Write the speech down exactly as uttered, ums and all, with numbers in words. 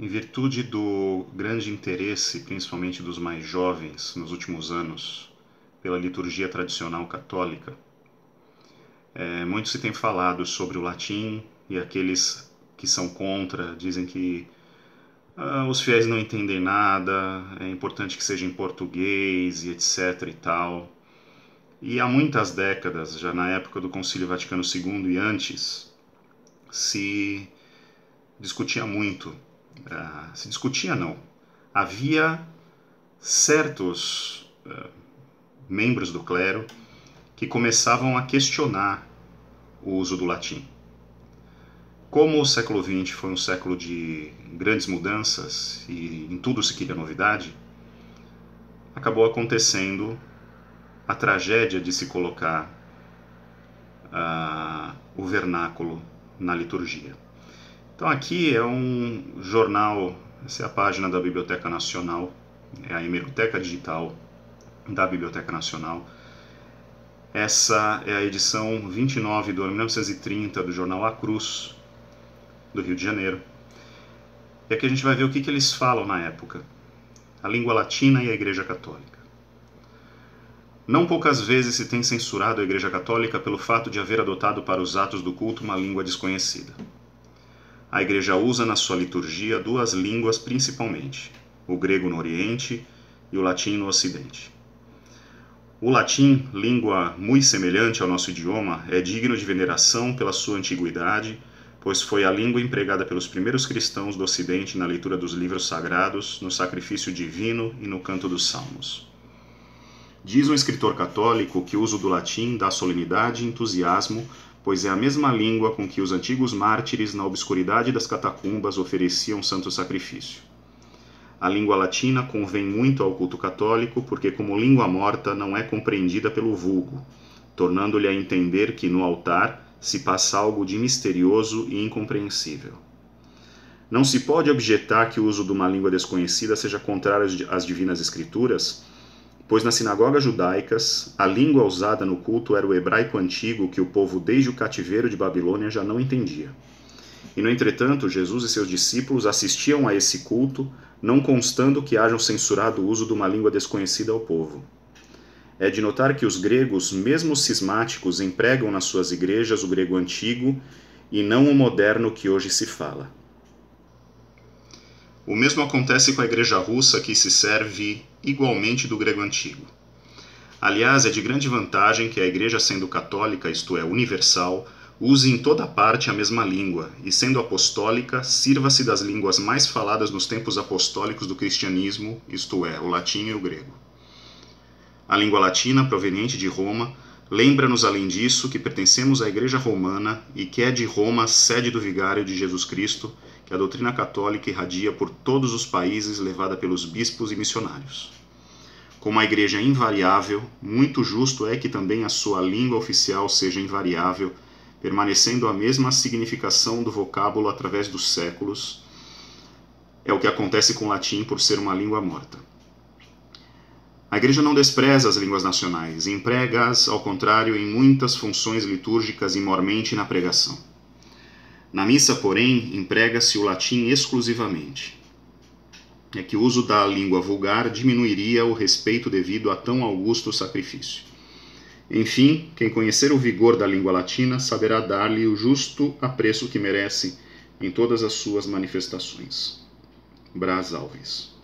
Em virtude do grande interesse, principalmente dos mais jovens, nos últimos anos, pela liturgia tradicional católica, é, muito se tem falado sobre o latim, e aqueles que são contra dizem que ah, os fiéis não entendem nada, é importante que seja em português e etc e tal. E há muitas décadas, já na época do Concílio Vaticano segundo e antes, se discutia muito. Uh, se discutia não. Havia certos uh, membros do clero que começavam a questionar o uso do latim. Como o século vinte foi um século de grandes mudanças e em tudo se queria novidade, acabou acontecendo a tragédia de se colocar uh, o vernáculo na liturgia. Então aqui é um jornal, essa é a página da Biblioteca Nacional, é a hemeroteca digital da Biblioteca Nacional. Essa é a edição vinte e nove do ano mil novecentos e trinta do jornal A Cruz, do Rio de Janeiro. E aqui a gente vai ver o que, que eles falam na época. A língua latina e a Igreja Católica. Não poucas vezes se tem censurado a Igreja Católica pelo fato de haver adotado para os atos do culto uma língua desconhecida. A Igreja usa na sua liturgia duas línguas principalmente, o grego no Oriente e o latim no Ocidente. O latim, língua muito semelhante ao nosso idioma, é digno de veneração pela sua antiguidade, pois foi a língua empregada pelos primeiros cristãos do Ocidente na leitura dos livros sagrados, no sacrifício divino e no canto dos salmos. Diz um escritor católico que o uso do latim dá solenidade e entusiasmo, pois é a mesma língua com que os antigos mártires na obscuridade das catacumbas ofereciam santo sacrifício. A língua latina convém muito ao culto católico porque, como língua morta, não é compreendida pelo vulgo, tornando-lhe a entender que no altar se passa algo de misterioso e incompreensível. Não se pode objetar que o uso de uma língua desconhecida seja contrário às divinas escrituras, pois nas sinagogas judaicas, a língua usada no culto era o hebraico antigo que o povo desde o cativeiro de Babilônia já não entendia. E no entretanto, Jesus e seus discípulos assistiam a esse culto, não constando que hajam censurado o uso de uma língua desconhecida ao povo. É de notar que os gregos, mesmo cismáticos, empregam nas suas igrejas o grego antigo e não o moderno que hoje se fala. O mesmo acontece com a igreja russa, que se serve igualmente do grego antigo. Aliás, é de grande vantagem que a igreja, sendo católica, isto é, universal, use em toda parte a mesma língua, e sendo apostólica, sirva-se das línguas mais faladas nos tempos apostólicos do cristianismo, isto é, o latim e o grego. A língua latina, proveniente de Roma, lembra-nos, além disso, que pertencemos à Igreja Romana e que é de Roma sede do Vigário de Jesus Cristo, que a doutrina católica irradia por todos os países, levada pelos bispos e missionários. Como a Igreja é invariável, muito justo é que também a sua língua oficial seja invariável, permanecendo a mesma significação do vocábulo através dos séculos. É o que acontece com o latim por ser uma língua morta. A Igreja não despreza as línguas nacionais, e emprega-as, ao contrário, em muitas funções litúrgicas e mormente na pregação. Na missa, porém, emprega-se o latim exclusivamente. É que o uso da língua vulgar diminuiria o respeito devido a tão augusto sacrifício. Enfim, quem conhecer o vigor da língua latina saberá dar-lhe o justo apreço que merece em todas as suas manifestações. Brás Alves.